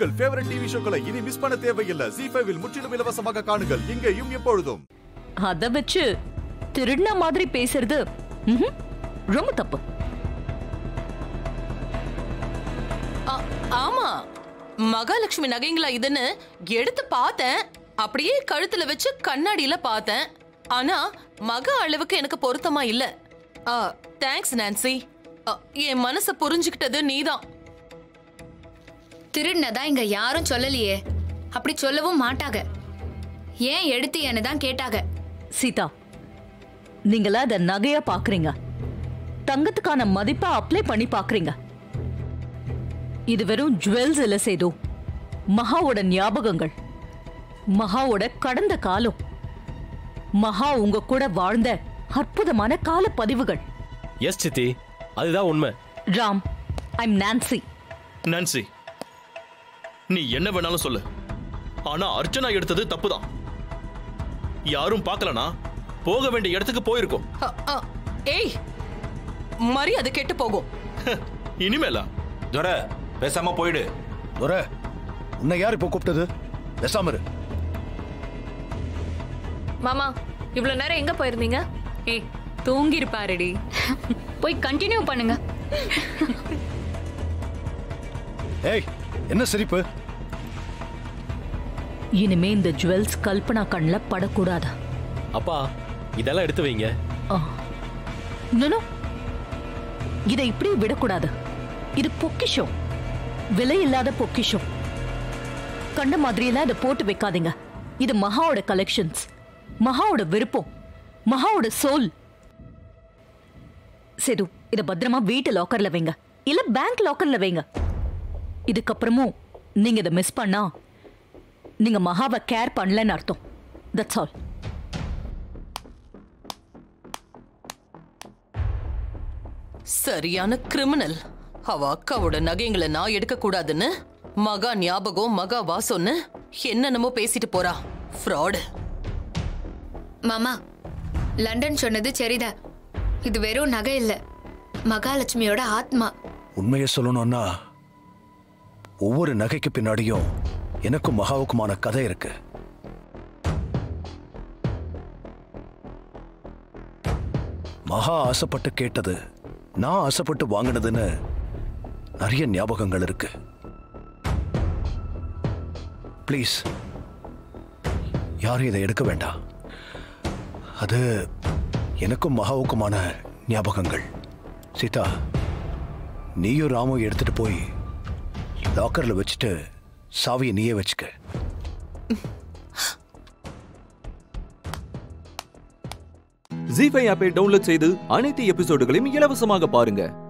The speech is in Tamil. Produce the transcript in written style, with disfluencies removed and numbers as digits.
உங்கள் ஃபேவரட் டிவி ஷோக்களை இனி மிஸ் பண்ண தேவையில்லை. Zee5 முற்றிலும் இலவசமாக காணுங்கள். இங்கேயும் எப்பொழுதும். அத வச்சு திருடின மாதிரி பேசுறது ரொம்ப தப்பு. ஆமா, மகாலட்சுமி நகைங்களா இதுன்னு எடுத்து பார்த்தேன். அப்படியே கழுத்துல வச்சு கண்ணாடியில பார்த்தேன். ஆனா மகா அளவுக்கு எனக்கு பொருத்தமா இல்ல. Thanks Nancy. என் மனச புரிஞ்சுக்கிட்டது நீதான். திருடினதா இங்க யாரும் சொல்லலையே. அப்படி சொல்லவும் மாட்டாங்க. ஏன் எடுத்தியன்னு தான் கேட்டாங்க. சீதா, நீங்களா அத நகையா பாக்குறீங்க, தங்கத்துக்கான மதிப்பா அப்ளை பண்ணி பாக்குறீங்க. இது வெறும் ஜுவல்ஸ் இல்ல சேது, மகாவோட ஞாபகங்கள், மகாவோட கடந்த காலம், மகா உங்க கூட வாழ்ந்த அற்புதமான கால பதிவுகள். எஸ் சித்தி, அதுதான் உண்மை. Ram, I'm Nancy. நான்சி, நீ என்ன வேணாலும் சொல்லு, ஆனா அர்ச்சனா எடுத்தது தப்புதான். யாரும் பார்க்கலனா போக வேண்டிய இடத்துக்கு போயிருக்கோம். ஏய், மரியாதை கெட்டு போகும். இனிமேலா? துரை, பேசாம போயிடு. துரை, உன்னை யார் இப்போ கூப்பிட்டது? பேசாம இரு. மாமா, இவ்வளவு நேரம் எங்க போயிருந்தீங்க? ஏய், தூங்கி இருப்பாருடி. போய் கண்டினியூ பண்ணுங்க. ஏய், என்ன சிரிப்பு? இனிமே இந்த ஜுவல்ஸ் கல்பனா கண்ல படக்கூடாது. அப்பா, இதெல்லாம் எடுத்து வைங்க. இதை இப்படி விடக்கூடாது. இது பொக்கிஷம், விலை இல்லாத பொக்கிஷம். கண்ட மாதிரியெல்லாம் இதை போட்டு வைக்காதீங்க. இது மகாவோட கலெக்ஷன்ஸ், மகாவோட விருப்பம், மகாவோட சோல். சேது, இத பத்திரமா வீட்டு லாக்கர்ல வைங்க, இல்ல பேங்க் லாக்கர்ல வைங்க. இதுக்கப்புறமும் நீங்க இதை மிஸ் பண்ணா நீங்க மகாவை கேர் பண்ணலன்னு அர்த்தம். That's all. சரியான கிரிமினல். அவ அக்காவோட நகைங்களை நான் எடுக்க கூடாதுன்னு மகா ஞாபகம், மகா வாசம்னு என்னென்னமோ பேசிட்டு போறா. ஃப்ராடு. மாமா, லண்டன் சொன்னது சரிதான். இது வெறும் நகை இல்ல, மகாலட்சுமியோட ஆத்மா. உண்மையை சொல்லணும்னா ஒவ்வொரு நகைக்கு பின்னாடியும் எனக்கும் மகாவுக்குமான கதை இருக்கு. மகா ஆசைப்பட்டு கேட்டது, நான் ஆசைப்பட்டு வாங்கினதுன்னு நிறைய ஞாபகங்கள் இருக்கு. ப்ளீஸ், யாரும் இதை எடுக்க வேண்டாம். அது எனக்கும் மகாவுக்குமான ஞாபகங்கள். சீதா, நீயும் ராமும் எடுத்துட்டு போய் லாக்கர்ல வச்சுட்டு சாவியை நீயே வச்சுக்க. Zee5 ஆப்பை டவுன்லோட் செய்து அனைத்து எபிசோடுகளையும் இலவசமாக பாருங்க.